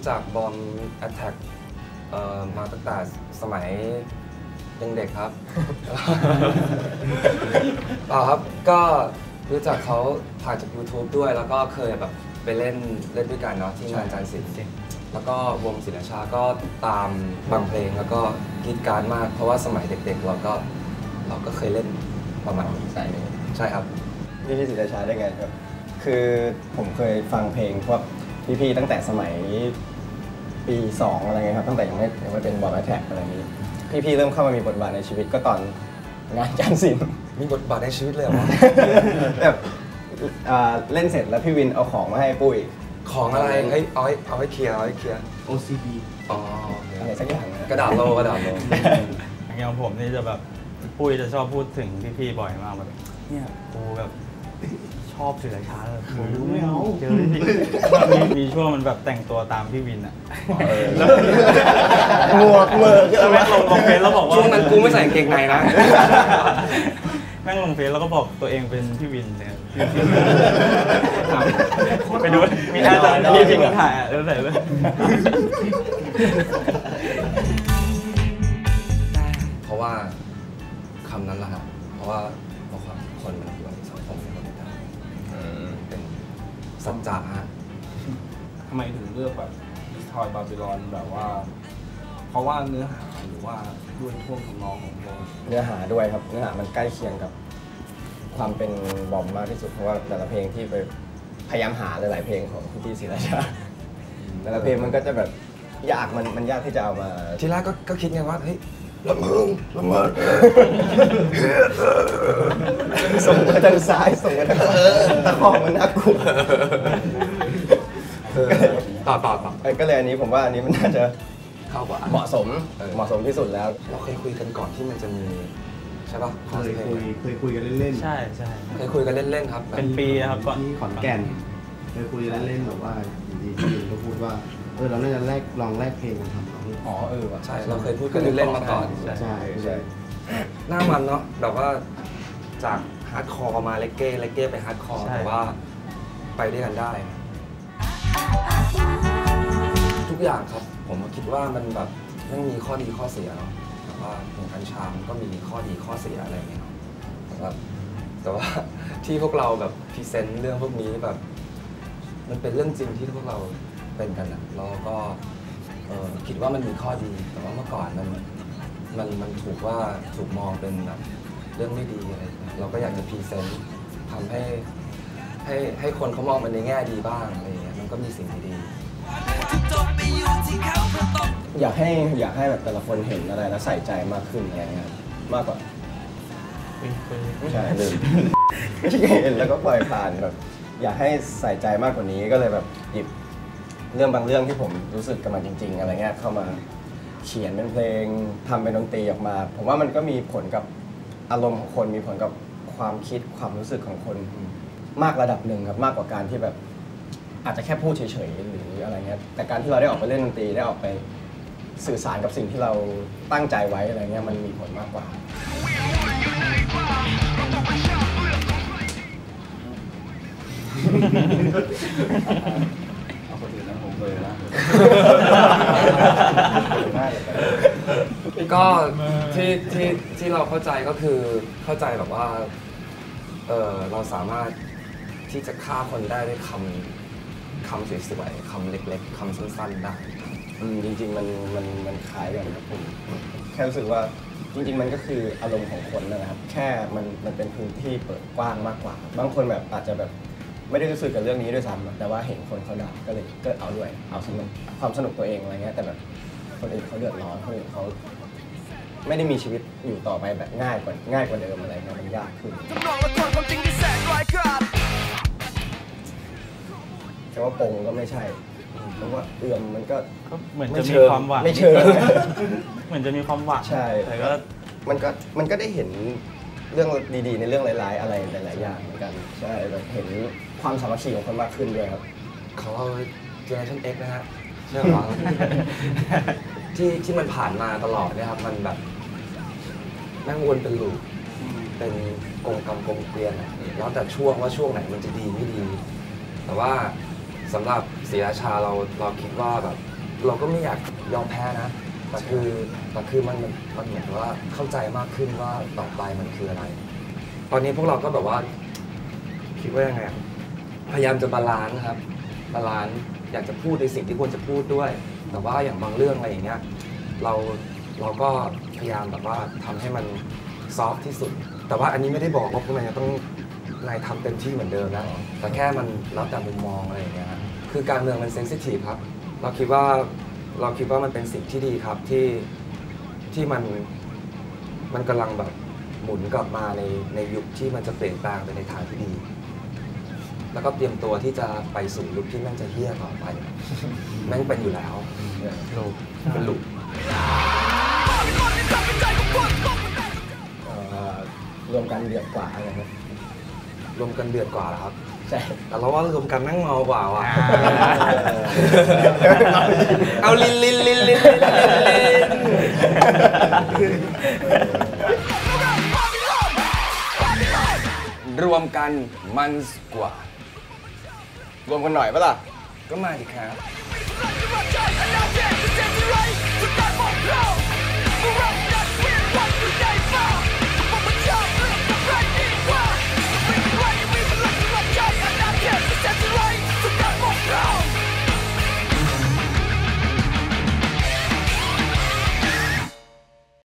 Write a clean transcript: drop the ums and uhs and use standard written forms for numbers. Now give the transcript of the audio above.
จักบอมแอทแทกมาตั้งแต่สมัยยังเด็กครับ ครับก็รู้จักเขาผ่านจาก YouTube ด้วยแล้วก็เคยแบบไปเล่นด้วยกันเนาะที่งานจานศิลป์แล้วก็วงศิลชาก็ตามบางเพลงแล้วก็กรีดกรารมากเพราะว่าสมัยเด็กๆเราก็เคยเล่นประมาณนี้ใช่ครับพี่ศิลชาได้ไงครับคือผมเคยฟังเพลงพวกพี่ๆตั้งแต่สมัยปี2อะไรเงี้ยครับตั้งแต่ยังไม่เป็นบอมแอทแทกอะไรนี้พี่ๆเริ่มเข้ามามีบทบาทในชีวิตก็ตอนงานจานศิลป์มีบทบาทในชีวิตเลยเหรอแบบเล่นเสร็จแล้วพี่วินเอาของมาให้ปุ้ยของอะไรเอาให้เคลียร์ OCD อ๋ออะไรสักอย่างกระดาษโลอย่างผมนี่จะแบบปุ้ยจะชอบพูดถึงพี่ๆบ่อยมากแบบเนี่ยกูแบบชอบศิลชาเลยไม่เอาเจอพี่มีช่วงมันแบบแต่งตัวตามพี่วินอ่ะหมวกเมือกแล้วแม่งลงเฟซแล้วบอกว่าช่วงนั้นกูไม่ใส่กางเกงในนะแม่งลงเฟซแล้วก็บอกตัวเองเป็นพี่วินเนี่ยไปดูมีอาจารย์ที่จริงถ่ายแล้วใส่เลยเพราะว่าคำนั้นแหละครับเพราะว่าคนมันอยู่ในสังคมเป็นสัจจะฮะทำไมถึงเลือกแบบดิสทอยบาบิลอนแบบว่าเพราะว่าเนื้อหาหรือว่าด้วยท่วงทำนองของเพลงเนื้อหาด้วยครับเนื้อหามันใกล้เคียงกับความเป็นบอมมากที่สุดเพราะว่าแต่ละเพลงที่ไปพยายามหาหลายๆเพลงของพี่ศิลชาแต่ละเพลงมันก็จะแบบยากมันยากที่จะเอามาทีแรกก็คิดไงว่าเฮ้ยละเมิดส่งมาทางซ้ายส่งมาทางขวาตะคองมันน่ากลัวต่อก็เลยอันนี้ผมว่าอันนี้มันน่าจะเข้ากว่าเหมาะสมที่สุดแล้วเราเคยคุยกันก่อนที่มันจะมีใช่ป่ะเคยคุยกันเล่นๆใช่เคยคุยกันเล่นๆครับเป็นปีครับก่อนที่ขอนแก่นเคยคุยกันเล่นๆแบบว่าอยู่ดีพี่ก็พูดว่าเราน่าจะลองแลกเพลงกันทำว่ะใช่เราเคยพูดกันเล่นๆมาก่อนใช่หน้ามันเนาะแบบว่าจากฮาร์ดคอร์มาเลเก้ไปฮาร์ดคอร์แต่ว่าไปด้วยกันได้ทุกอย่างครับผมคิดว่ามันแบบไม่มีข้อดีข้อเสียเนาะแต่ว่าอย่างกัญชามันก็มีข้อดีข้อเสียอะไรอย่างเงี้ยแต่ว่าที่พวกเราแบบพรีเซนต์เรื่องพวกนี้แบบมันเป็นเรื่องจริงที่พวกเราเป็นกันนะเราก็คิดว่ามันมีข้อดีแต่ว่าเมื่อก่อนมันถูกมองเป็นแบบเรื่องไม่ดีอะไรเราก็อยากจะพรีเซนต์ทำให้คนเขามองมันในแง่ดีบ้างอะไรอย่างเงี้ยมันก็มีสิ่งดีอยากให้แบบแต่ละคนเห็นอะไรแล้วใส่ใจมากขึ้นอะไรเงี้ยมากกว่าใช่เลยไม่ใช่เห็นแล้วก็ปล่อยผ่านแบบอยากให้ใส่ใจมากกว่านี้ก็เลยแบบหยิบเรื่องบางเรื่องที่ผมรู้สึกกับมันจริงๆอะไรเงี้ยเข้ามาเขียนเป็นเพลงทำเป็นดนตรีออกมาผมว่ามันก็มีผลกับอารมณ์ของคนมีผลกับความคิดความรู้สึกของคนมากระดับหนึ่งครับมากกว่าการที่แบบอาจจะแค่พูดเฉยๆหรืออะไรเงี้ยแต่การที่เราได้ออกไปเล่นดนตรีได้ออกไปสื่อสารกับสิ่งที่เราตั้งใจไว้อะไรเงี้ยมันมีผลมากกว่าก็ที่เราเข้าใจก็คือเข้าใจแบบว่าเราสามารถที่จะฆ่าคนได้ด้วยคำสวยๆคำเล็กๆคำสั้นๆได้จริงๆมันคล้ายกันครับผมแค่รู้สึกว่าจริงๆมันก็คืออารมณ์ของคนนะครับแค่มันเป็นพื้นที่เปิดกว้างมากกว่าบางคนแบบอาจจะแบบไม่ได้รู้สึกกับเรื่องนี้ด้วยซ้ำแต่ว่าเห็นคนเขาด่าก็เลยเอาด้วยเอาสนุกความสนุกตัวเองอะไรเงี้ยแต่แบบคนอื่นเขาเดือดร้อนคนอื่นเขาไม่ได้มีชีวิตอยู่ต่อไปแบบง่ายกว่าเดิมอะไรเงี้ยมันยากขึ้นแต่ว่าปงก็ไม่ใช่เพราะว่าเอื่อมมันก็เหมือนจะมีความหวังไม่เชิงเหมือนจะมีความหวังใช่แต่ก็มันก็ได้เห็นเรื่องดีๆในเรื่องร้ายๆอะไรหลายๆอย่างเหมือนกันใช่แบบเห็นความสามัคคีของคนมากขึ้นด้วยครับเขาเอา Generation X นะฮะใช่ไหมที่มันผ่านมาตลอดเนี่ยครับมันแบบนั่งวนเป็นลูปเป็นกงกรรมกงเกวียนแล้วแต่ช่วงว่าช่วงไหนมันจะดีไม่ดีแต่ว่าสำหรับศรีราชาเราคิดว่าแบบเราก็ไม่อยากยอมแพ้นะแต่คือมันเหมือนว่าเข้าใจมากขึ้นว่าต่อไปมันคืออะไร ตอนนี้พวกเราก็แบบว่าคิดว่ายังไงพยายามจะบาลานซ์ครับบาลานซ์อยากจะพูดในสิ่งที่ควรจะพูดด้วย แต่ว่าอย่างบางเรื่องอะไรอย่างเงี้ยเราก็พยายามแบบว่าทำให้มันซอฟต์ที่สุด แต่ว่าอันนี้ไม่ได้บอกว่าพวกนายจะต้องนายทำเต็มที่เหมือนเดิมนะแต่แค่มันแล้วแต่มุมมองอะไรอย่างเงี้ยคือการเมืองมันเซนซิทีฟครับเราคิดว่ามันเป็นสิ่งที่ดีครับที่มันกำลังแบบหมุนกลับมาในยุคที่มันจะเปลี่ยนแปลงไปในทางที่ดี แล้วก็เตรียมตัวที่จะไปสู่ยุคที่แม่งจะเฮี้ยต่อไป แม่งเป็นอยู่แล้วลูกเป็นลุกรวมกันเดือดกว่าอะไรครับรวมกันเดือดกว่าเหรอครับใช่แต่เราว่ารวมกันแม่งเมากว่าว่ะ เอาลินรวมกันมันกว่ารวมกันหน่อยปะล่ะก็มาดิครับ